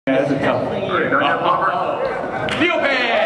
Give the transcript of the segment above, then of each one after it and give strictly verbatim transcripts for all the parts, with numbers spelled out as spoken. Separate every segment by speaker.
Speaker 1: That's a tough one. Neopet!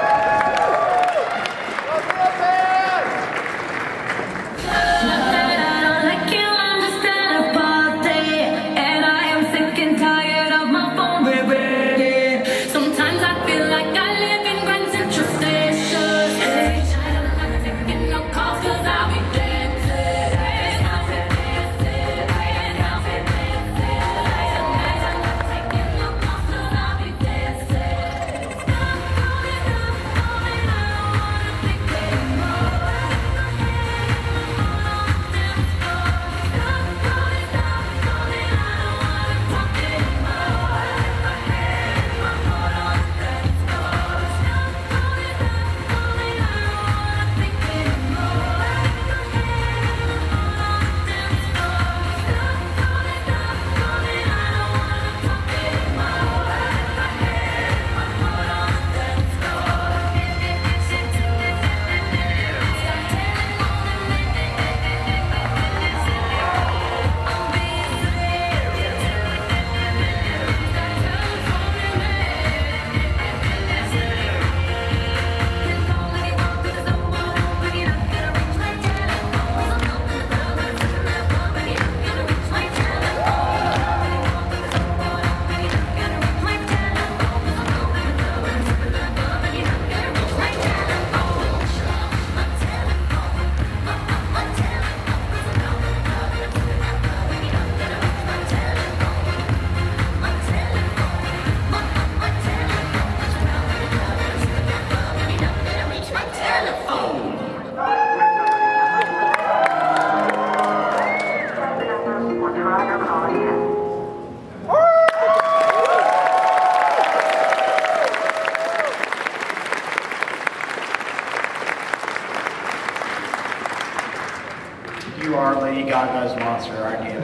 Speaker 2: You are Lady Gaga's monster, aren't you?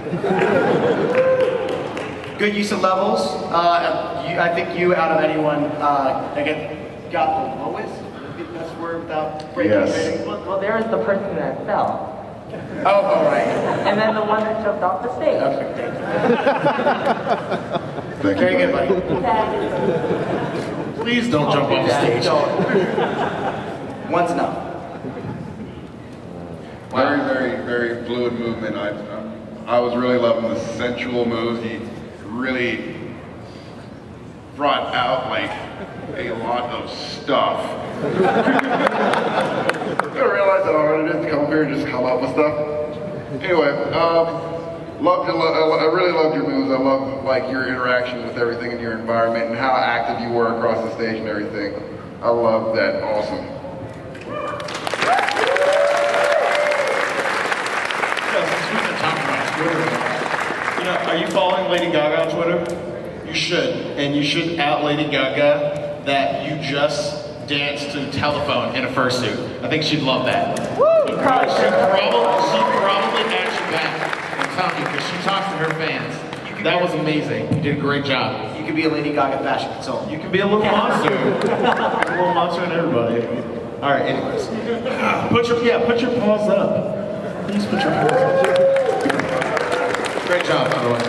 Speaker 2: Good use of levels. Uh, you, I think you, out of anyone, uh, again, got the lowest. I think that's word without breaking
Speaker 3: Yes.
Speaker 2: anything.
Speaker 4: Well, well, there was the person that fell.
Speaker 2: Oh, all right.
Speaker 4: And then the one that jumped off the stage.
Speaker 2: Okay, thank you.
Speaker 3: Thank
Speaker 2: Very
Speaker 3: you,
Speaker 2: good,
Speaker 3: buddy.
Speaker 2: buddy.
Speaker 1: Please don't jump off the stage.
Speaker 2: One's enough.
Speaker 3: Very, very, very fluid movement. I, um, I was really loving the sensual moves. He really brought out like a lot of stuff. I realized how hard it is to come up here and just come up with stuff. Anyway, um, loved your, I really loved your moves. I love like your interaction with everything in your environment and how active you were across the stage and everything. I love that. Awesome.
Speaker 1: You know, are you following Lady Gaga on Twitter? You should, and you should out Lady Gaga that you just danced to Telephone in a fursuit. I think she'd love that.
Speaker 4: Woo!
Speaker 1: She probably, she probably, she probably asked you back. I'm telling you, because she talks to her fans. That was amazing. You did a great job.
Speaker 2: You could be a Lady Gaga fashion consultant.
Speaker 1: You can be a little monster. a little monster in everybody. All right, anyways. Put your, yeah, put your paws up. Please put your paws up. Great job, by the way.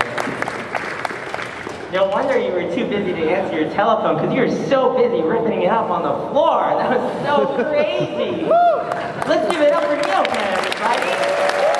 Speaker 4: No wonder you were too busy to answer your telephone, because you were so busy ripping it up on the floor. That was so crazy. Woo! Let's give it up for Neopet, everybody.